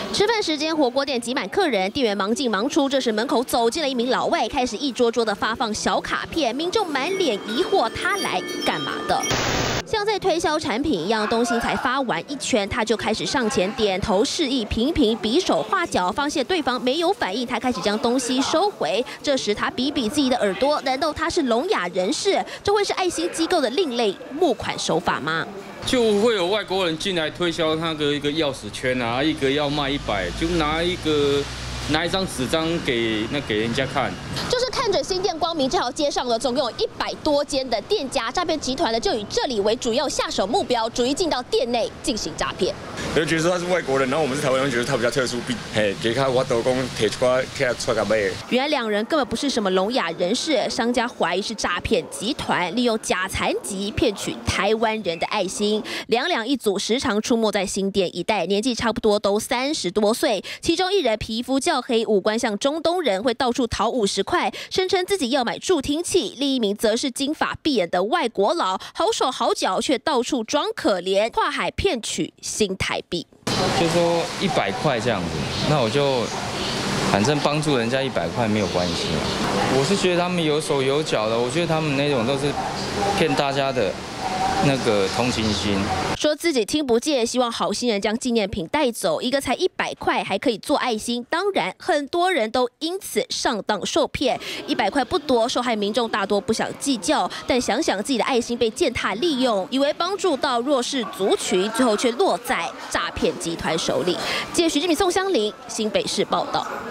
吃饭时间，火锅店挤满客人，店员忙进忙出。这时门口走进了一名老外，开始一桌桌的发放小卡片，民众满脸疑惑，他来干嘛的？ 像在推销产品一样，东西才发完一圈，他就开始上前点头示意，频频比手画脚，发现对方没有反应，他开始将东西收回。这时他比比自己的耳朵，难道他是聋哑人士？这会是爱心机构的另类募款手法吗？ 就会有外国人进来推销那个一个钥匙圈啊，一个要卖100，就拿一张纸张给人家看。就是看准新店光明这条街上了，总共有100多间的店家，诈骗集团呢就以这里为主要下手目标，逐一进到店内进行诈骗。 有人觉得说他是外国人，然后我们是台湾人，觉得他比较特殊，给他我都讲提一块起出来卖。 原来两人根本不是什么聋哑人士，商家怀疑是诈骗集团，利用假残疾骗取台湾人的爱心。两一组，时常出没在新店一带，年纪差不多都30多岁，其中一人皮肤较黑，五官像中东人，会到处讨50块，声称自己要买助听器；另一名则是金发碧眼的外国佬，好手好脚，却到处装可怜，跨海骗取新台币。 就说100块这样子，那我就反正帮助人家100块没有关系嘛。我是觉得他们有手有脚的，我觉得他们那种都是骗大家的。 那个同情心， 说自己听不见，希望好心人将纪念品带走，一个才100块，还可以做爱心。当然，很多人都因此上当受骗。100块不多，受害民众大多不想计较，但想想自己的爱心被践踏利用，以为帮助到弱势族群，最后却落在诈骗集团手里。记者徐志敏、宋香玲，新北市报道。